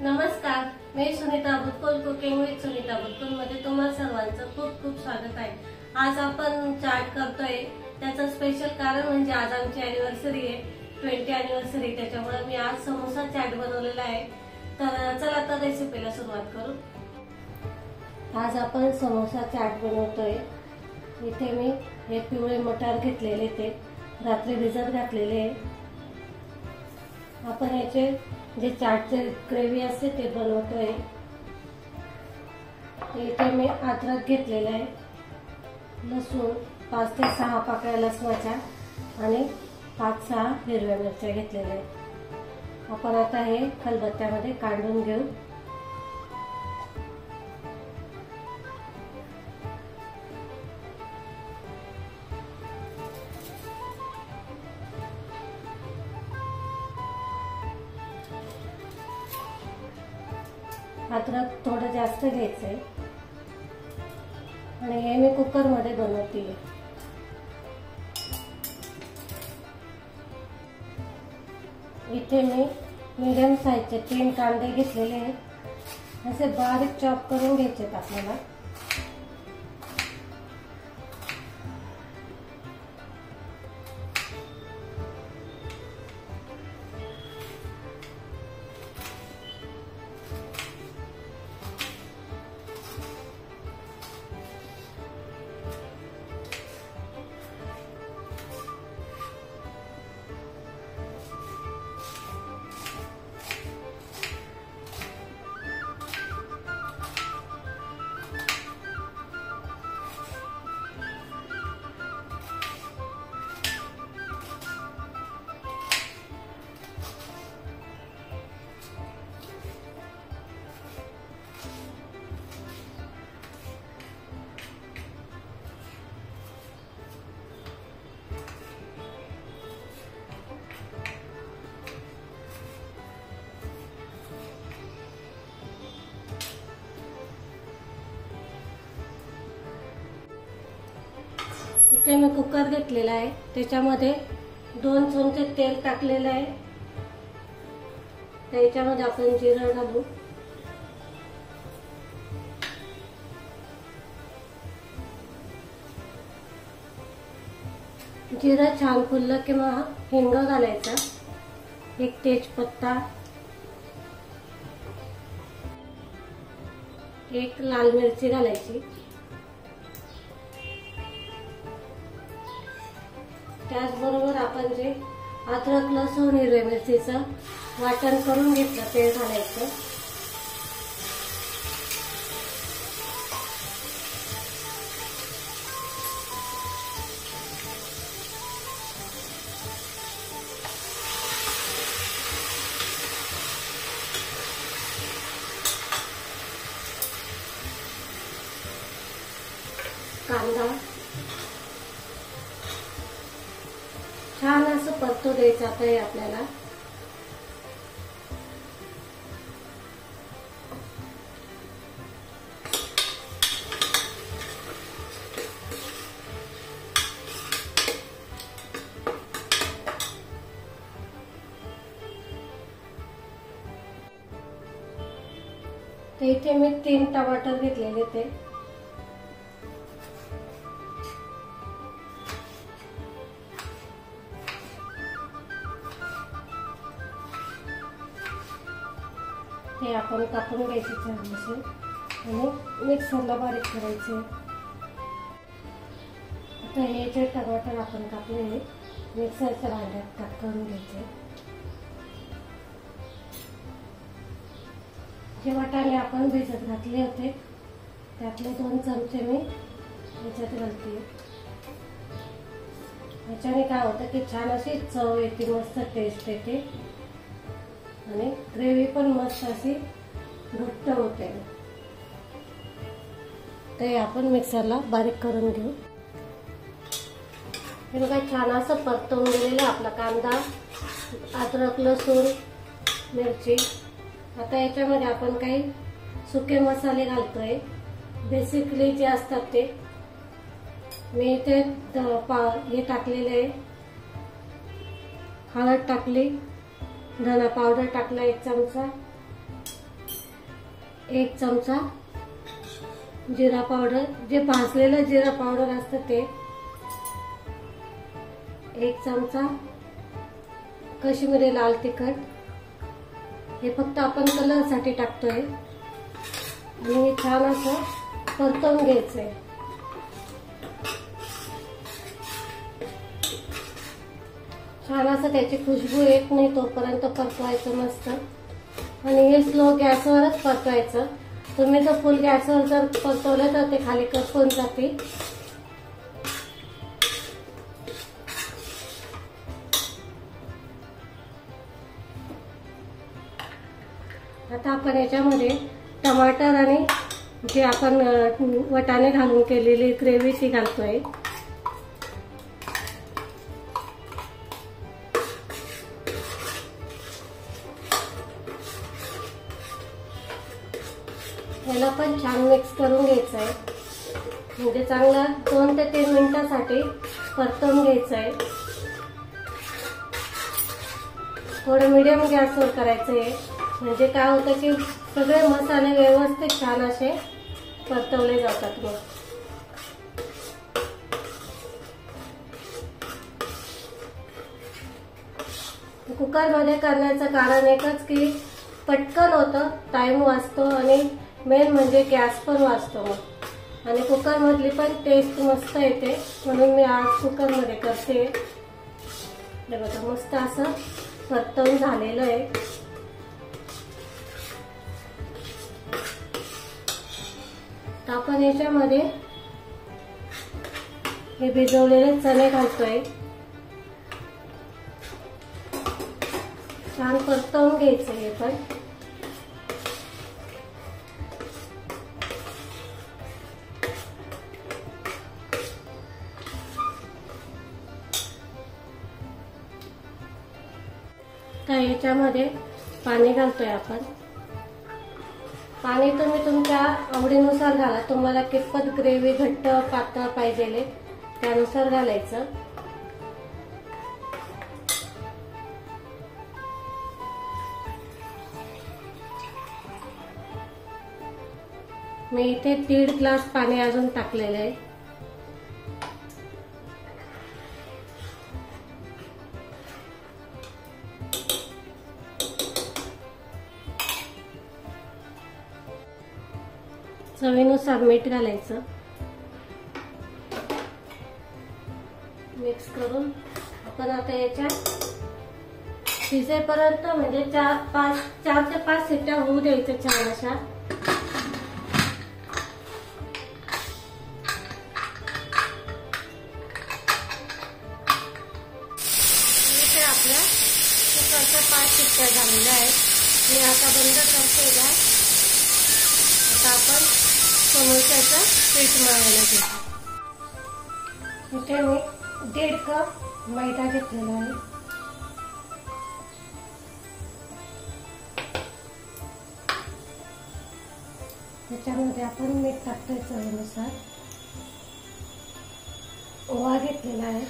नमस्कार, मी Sunita Butkul cooking with Sunita Butkul मध्ये तुम्हा सर्वांचं खूप खूप स्वागत आहे। आज आपण चाट करतोय, त्याचं स्पेशल कारण म्हणजे आज आमची अॅनिव्हर्सरी आहे, 20 अॅनिव्हर्सरी। त्याच्यामुळे मी आज समोसा चाट बनवलेला आहे। तर चला तर रेसिपीला सुरुवात करू। आज आपण समोसा चाट बनवतोय। इथे मी हे पिवळे मटार घेतलेले, ते रात्री भिजत घातलेले आहे। आपण याचे जे चाटचे ग्रेव्ही असते ते बनवतोय। इथे मी अद्रक घेतलेला आहे, लसूण 5 ते 6 पाकळ्या लसणाच्या आणि 5-6 हिरव्या मिरच्या घेतलेल्या आहेत। आपण आता हे खलबत्त्यामध्ये काढून घेऊ। अद्रक थोडं जास्त घ्यायचंय आणि हे मी कुकर मध्ये बनवतेय। इथे मी मीडियम साइजचे 3 कांदे घेतलेले आहेत, असे बारीक चॉप करून घ्यायचे आपल्याला। इथे मी कुकर घेतलेला आहे, त्याच्यामध्ये 2 चमचे तेल टाकलेलं आहे। त्याच्यामध्ये आपण जिरं घालू। जिरं छान फुललं की मग हिंग घालायचा, 1 तेजपत्ता, 1 लाल मिरची घालायची। त्याचबरोबर आपण जे अद्रक लसूण हिरव्या मिरचीचं वाटण करून घेतलं ते घालायचं। कांदा छान असं परतू द्यायचं आहे आपल्याला। तर इथे मी 3 टमाटर घेतलेले, ते आपण कापून घ्यायचे छानसे आणि मिक्सरला बारीक करायचे। आता हे जे टमाटर आपण कापले मिक्सरच्या भांड्यात करून घ्यायचे। जे वाटाणे आपण भिजत घातले होते त्यातले 2 चमचे मी याच्यात घालते। याच्याने काय होतं की छान अशी चव येते, मस्त टेस्ट येते आणि ग्रेव्ही पण मस्त अशी घट्ट होते। ते आपण मिक्सरला बारीक करून घेऊ। हे बघा छान असं परतवून गेलेला आपला कांदा, अद्रक लसूण मिरची। आता याच्यामध्ये आपण काही सुके मसाले घालतोय, बेसिकली जे असतात ते। मी इथे हे टाकलेले आहे, हळद टाकली, धना पावडर टाकला 1 चमचा, 1 चमचा जिरा पावडर, जे भाजलेलं जिरा पावडर असतं ते, 1 चमचा काश्मीरी लाल तिखट, हे फक्त आपण कलरसाठी टाकतोय आणि हे छान असं परतवून घ्यायचंय. छान असं त्याची खुशबू येत नाही तोपर्यंत परतवायचं मस्त. आणि हे स्लो गॅसवरच परतवायचं. तुम्ही जर फुल गॅसवर जर परतवलं तर ते खाली करपून जाते. आता आपण याच्यामध्ये टमाटर आणि जे आपण वटाणे घालून केलेली ग्रेव्ही ती घालतोय. याला पण छान मिक्स करून घ्यायचं आहे. म्हणजे चांगला 2 ते 3 मिनिटांसाठी परतवून घ्यायचं आहे. थोडं मीडियम गॅसवर करायचं आहे. म्हणजे काय होतं की सगळे मसाले व्यवस्थित छान असे परतवले जातात. मग कुकरमध्ये करण्याचं कारण एकच की पटकन होतं, टाइम वाचतो आणि मेन म्हणजे गॅस पण वाचतो. मग आणि कुकर मधली पण टेस्ट मस्त येते, म्हणून मी आज कुकर मध्ये करते. हे बघा मस्त असं परतवून झालेलं आहे. तर आपण याच्यामध्ये हे भिजवलेले चणे घालतोय. छान परतवून घ्यायचं हे पण. तर याच्यामध्ये पाणी घालतोय आपण. पाणी तुम्ही तुमच्या आवडीनुसार घाला. तुम्हाला कितपत ग्रेव्ही घट्ट पातळ पाहिजे त्यानुसार घालायचं. मी इथे 1.5 ग्लास पाणी अजून टाकलेलं आहे. चवीनुसार मीठ घालायचं. मिक्स करून आपण आता याच्यात शिजेपर्यंत म्हणजे 4 ते 5 शिट्ट्या होऊ द्यायच्या छान अशा. इथे आपल्या कुकरच्या 5 शिट्ट्या झालेल्या आहेत. मी आता बंद करते गॅस. आता आपण समोसाचं पीठ मळायला घेतो. इथे मी 1.5 कप मैदा घेतलेला आहे. त्याच्यामध्ये आपण मीठ टाकतोय चवीनुसार. ओवा घेतलेला आहे.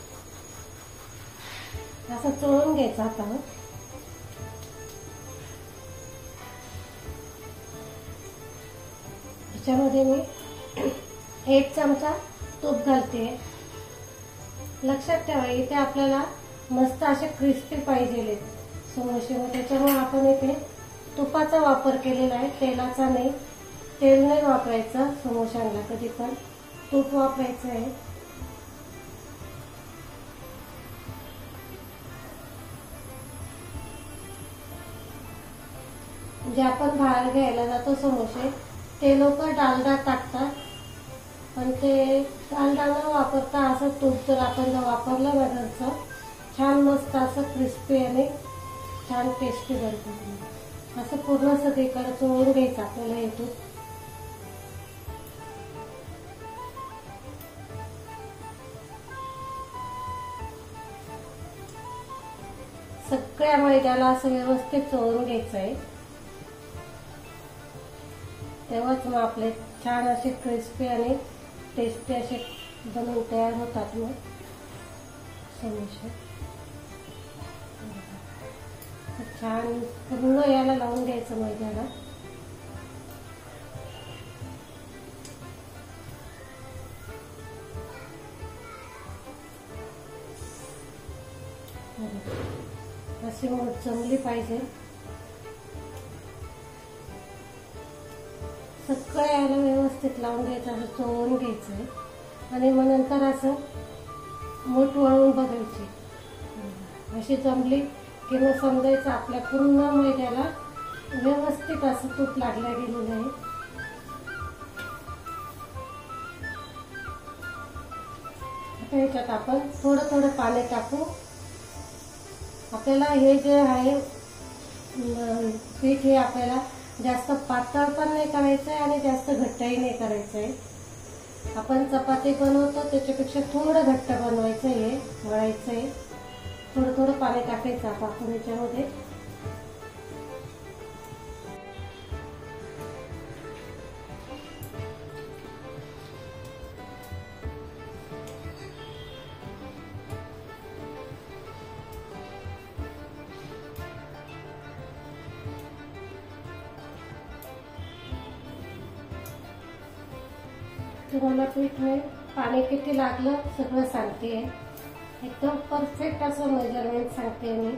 असं चोळून घ्यायचा आता. त्याच्यामध्ये मी 1 चमचा तूप घालते. लक्षात ठेवा इथे आपल्याला मस्त असे क्रिस्पी पाहिजे समोसे. त्याच्यामुळे आपण इथे तुपाचा वापर केलेला आहे, तेलाचा नाही. तेल नाही वापरायचं समोशांना, कधी पण तूप वापरायचं आहे. जे आपण बाहेर घ्यायला जातो समोसे ते लोक डालडा टाकतात, पण ते डालडा न वापरता असं तूप जर आपण वापरलं ना घरचं, छान मस्त असं क्रिस्पी आणि छान टेस्टी बनतं. असं पूर्ण सगळीकडे चोळून घ्यायचं आपल्याला हे तूप. सगळ्या मैद्याला असं व्यवस्थित चोळून घ्यायचं आहे. तेव्हाच मग आपले छान असे क्रिस्पी आणि टेस्टी असे बनवून तयार होतात मग समोसे. छान पूर्ण याला लावून घ्यायचं मैद्याला. अशी मूठ जमली पाहिजे. सगळं याला व्यवस्थित लावून घ्यायचं, असं चोळून घ्यायचंय आणि मग नंतर असं मूठ वळून बघायची. अशी जमली की मग समजायचं आपल्या पूर्ण मैद्याला व्यवस्थित असं तूप लागलं गेलेलं आहे. आता ह्याच्यात आपण थोडं थोडं पाणी टाकू. आपल्याला हे जे आहे पीठ हे आपल्याला जास्त पातळ पण नाही करायचं आहे आणि जास्त घट्टही नाही करायचं आहे. आपण चपाती बनवतो त्याच्यापेक्षा थोडं घट्ट बनवायचं आहे, मळायचं आहे. थोडं थोडं पाणी टाकायचं आता आपण याच्यामध्ये. तुम्हाला पीठ में पाणी किती लागलं सगळं सांगते. एकदम परफेक्ट असं मेजरमेंट सांगते मी.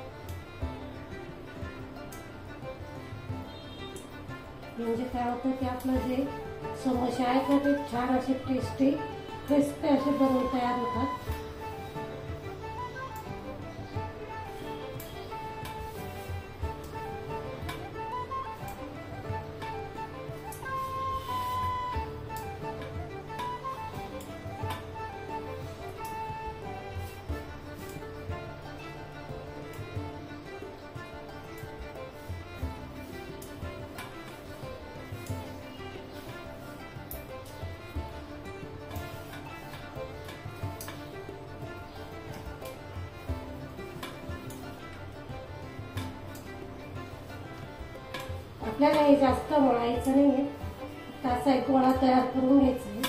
म्हणजे काय होतं की आपलं जे समोसे आहेत ना ते छान असे टेस्टी क्रिस्पी असे बनवून तयार होतात. आपल्याला हे जास्त मळायचं नाहीये. असा एक गोळा तयार करून घ्यायचा आहे.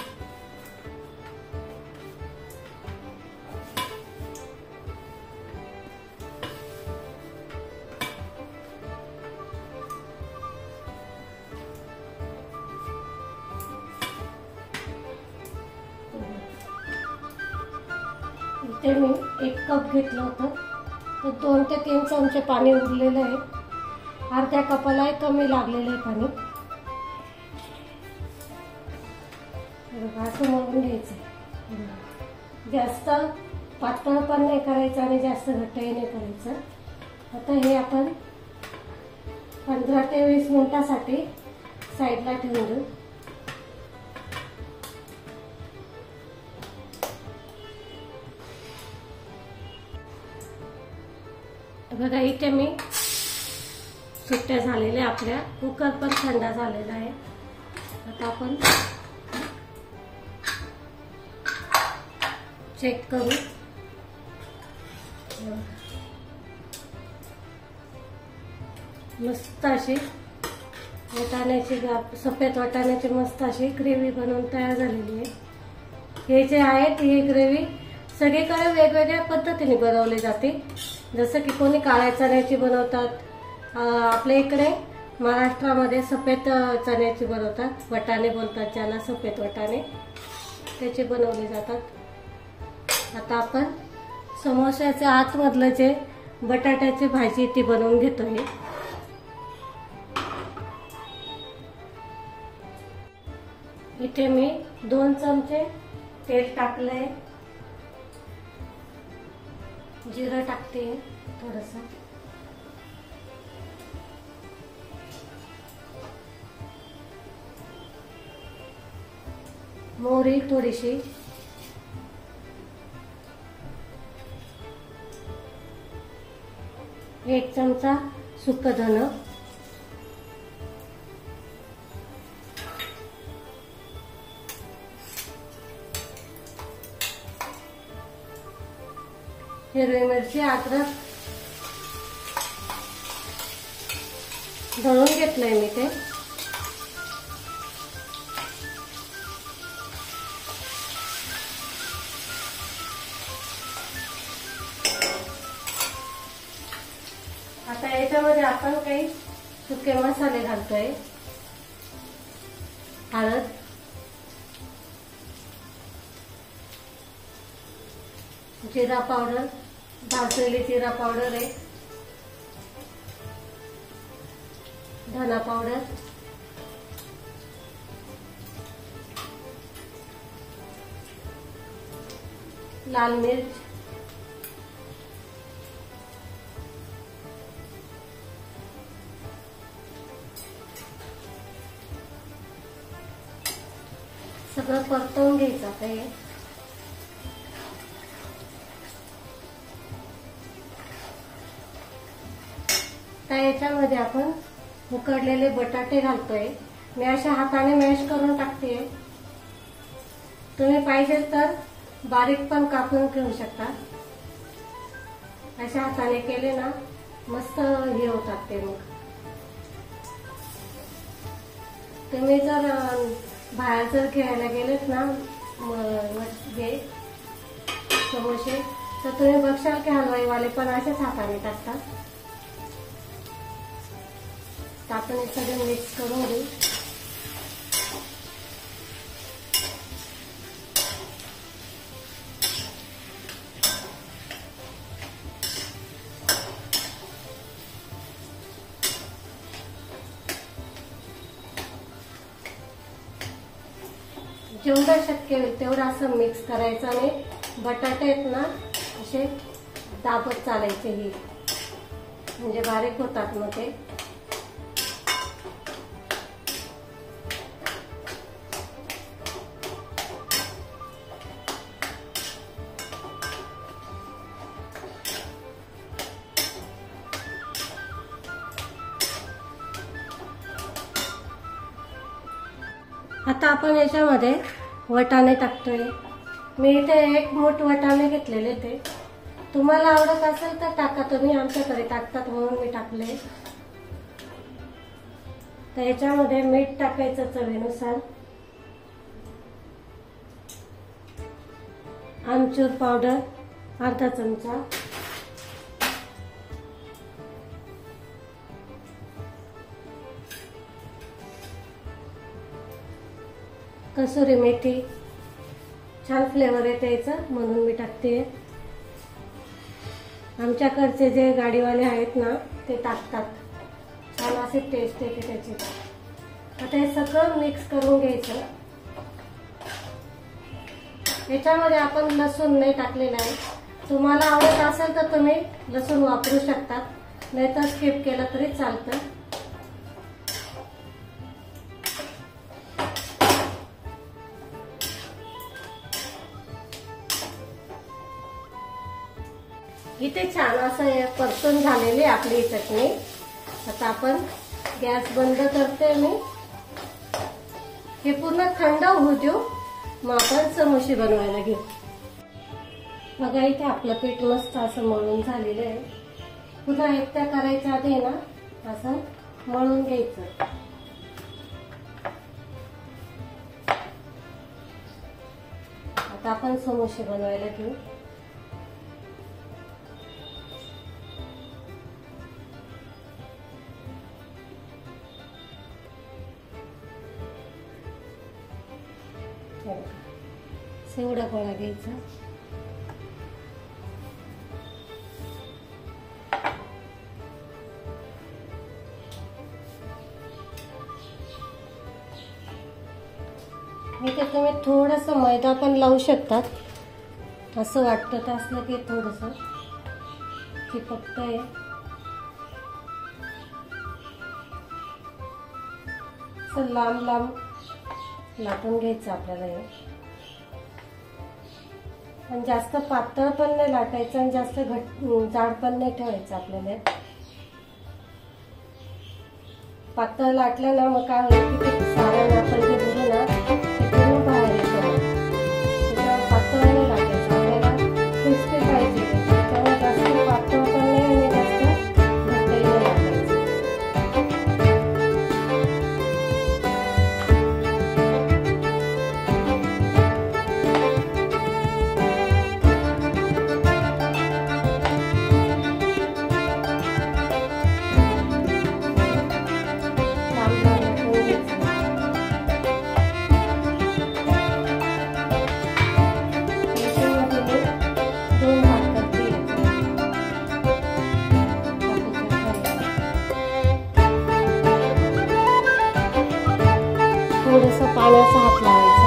इथे मी 1 कप घेतलं होतं तर 2 ते 3 चमचे पाणी उरलेलं आहे. अर्ध्या कपाला कमी लागलेलं आहे पाणी. असं मळून घ्यायचं. जास्त पातळ पण नाही करायचं आणि जास्त घट्टही नाही करायचं. आता हे आपण 15 ते 20 मिनिटासाठी साईडला ठेवून देऊ. बघा इथे मी सुट्ट्या झालेल्या, आपल्या कुकर पण थंड झालेला आहे. आता आपण चेक करू. मस्त अशी वाटाण्याची सफेद वाटाण्याची मस्त अशी ग्रेव्ही बनवून तयार झालेली आहे. हे जे आहेत ही ग्रेव्ही सगळीकडे वेगवेगळ्या पद्धतीने बनवली जाते. जसं की कोणी काळ्या चण्याची बनवतात. आपल्या इकडे महाराष्ट्रामध्ये सफेद चण्याची बनवतात, वटाणे बोलतात ज्याला, सफेद वटाणे त्याचे बनवले जातात. आता आपण समोस्याच्या आतमधलं जे बटाट्याची भाजी ती बनवून घेतोय. इथे मी 2 चमचे तेल टाकलंय. जिरं टाकते थोडंसं. मोहरी थोडीशी. एक चमचा सुकं धनं. हिरवी मिरची, अद्रक दळून घेतलंय मी ते. आता याच्यामध्ये आपण काही सुके मसाले घालतोय. हळद, जिरा पावडर, भाजलेली जिरा पावडर आहे, धना पावडर, लाल मिर्च, सगळं परतवून घ्यायचं आता हे. तर याच्यामध्ये आपण उकडलेले बटाटे घालतोय. मी अशा हाताने मॅश करून टाकते. तुम्ही पाहिजे तर बारीक पण कापून घेऊ शकता. अशा हाताने केले ना मस्त हे होतात ते. मग तुम्ही जर बाहेर जर खेळायला गेलेत ना हे समोसे, तर तुम्ही बघशाल की हलवाईवाले पण अशाच हाताने टाकतात. तर आपण हे सगळं मिक्स करून घेऊ. जेवढं शक्य होईल तेवढं असं मिक्स करायचं आणि बटाटे आहेत ना असे दाबत चालायचे. हे म्हणजे बारीक होतात मग ते. आता आपण याच्यामध्ये वटाणे टाकतोय. मी इथे 1 मूठ वटाणे घेतलेले. ते तुम्हाला आवडत असेल तर टाका तुम्ही. आमच्याकडे टाकतात म्हणून मी टाकले. तर याच्यामध्ये मीठ टाकायचं चवीनुसार, आमचूर पावडर अर्धा चमचा, कसुरी मेथी. छान फ्लेवर येते याचा म्हणून मी टाकते. आमच्याकडचे जे गाडीवाले आहेत ना ते टाकतात. छान अशी टेस्ट येते त्याची. आता हे सगळं मिक्स करून घ्यायचं. याच्यामध्ये आपण लसूण नाही टाकलेला आहे. तुम्हाला आवडत असेल तर तुम्ही लसूण वापरू शकता, नाहीतर स्किप केलं तरी चालतं. इथे छान असं परतून झालेली आपली चटणी. आता आपण गॅस बंद करते मी. हे पूर्ण थंड होऊ देऊ, मग आपण समोसे बनवायला घेऊ. बघा इथे आपलं पीठ मस्त असं मळून झालेलं आहे. पुन्हा एकदा करायच्या आधी ना असं मळून घ्यायचं. आता आपण समोसे बनवायला घेऊ. एवढा गोळा घ्यायचा. इथे तुम्ही थोडंसं मैदा पण लावू शकतात. असं वाटतं तर असलं की थोडंसं चिपकत आहे. असं लांब लांब लाटून घ्यायचं आपल्याला. हे पण जास्त पातळ पण नाही लाटायचं आणि जास्त जाड पण नाही ठेवायचं आपल्याला. पातळ लाटलं ना मग काय होईल की ते सारण आपण जे भरू ना ते पूर्ण बाहेर येतं. त्याच्यावर पातळ नाही लाटायचं आपल्याला. क्रिस्पी पाहिजे. त्यामुळे जास्त पातळ पण नाही आणि जास्त घट्टही नाही लाटायचं. छान असं हात लावायचा.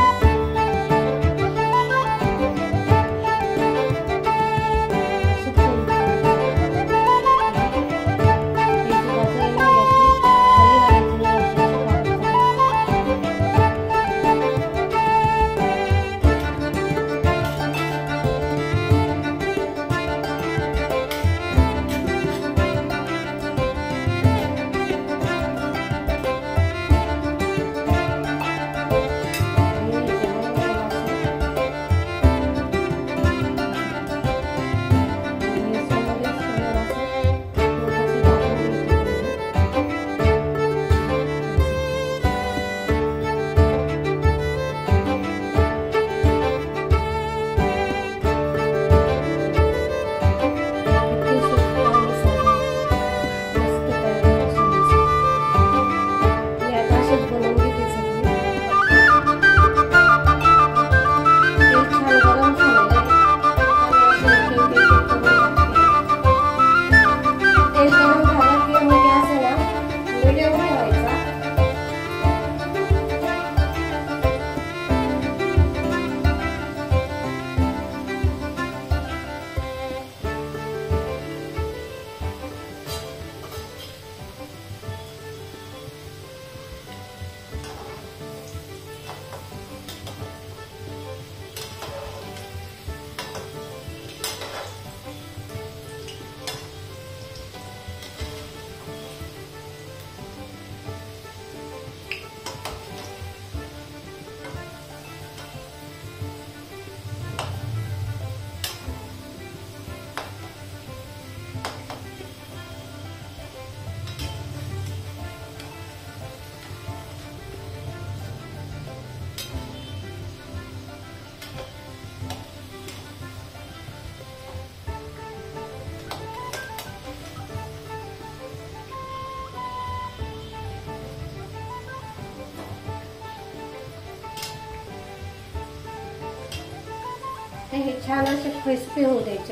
हे छान असे क्रिस्पी होऊ द्यायचे.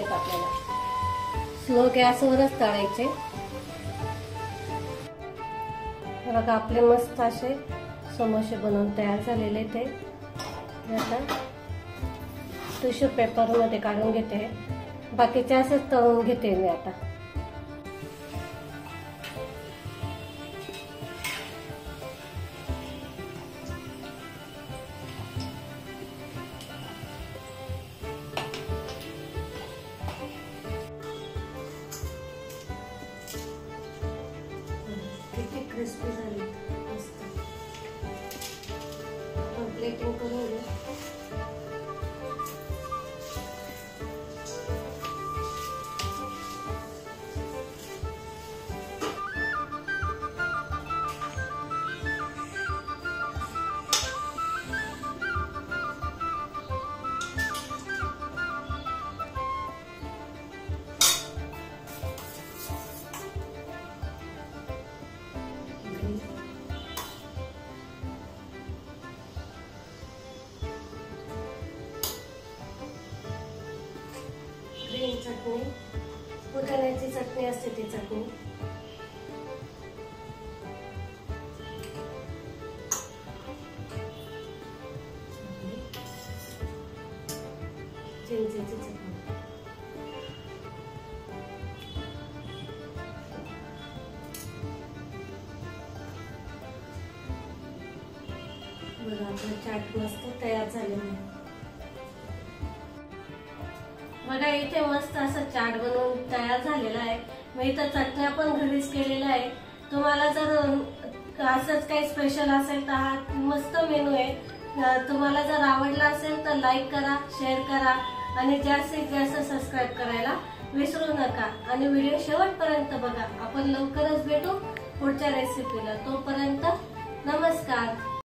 आपल्याला स्लो गॅसवरच तळायचे. बघा आपले मस्त असे समोसे बनवून तयार झालेले. ते आता टिश्यू पेपर मध्ये काढून घेते. बाकीचे असेच तळून घेते मी आता. क्रिस्पी झाली मस्त. आपण प्लेटिंग करून घेऊ. ग्रीन चटणी, पुदिन्याची चटणी असते ती चटणी. चिंचेची चटणी. बघा आपलं चाट मस्त तयार झालेलं आहे. बघा इथे मस्त असं चाट बनवून तयार झालेला आहे. मी इथं चटण्या पण घरीच केलेल्या आहे. तुम्हाला जर असंच काही स्पेशल असेल तर हा मस्त मेनू आहे. तुम्हाला जर आवडला असेल तर लाईक करा, शेअर करा आणि जास्तीत जास्त सबस्क्राईब करायला विसरू नका. आणि व्हिडिओ शेवटपर्यंत बघा. आपण लवकरच भेटू पुढच्या रेसिपीला. तोपर्यंत नमस्कार.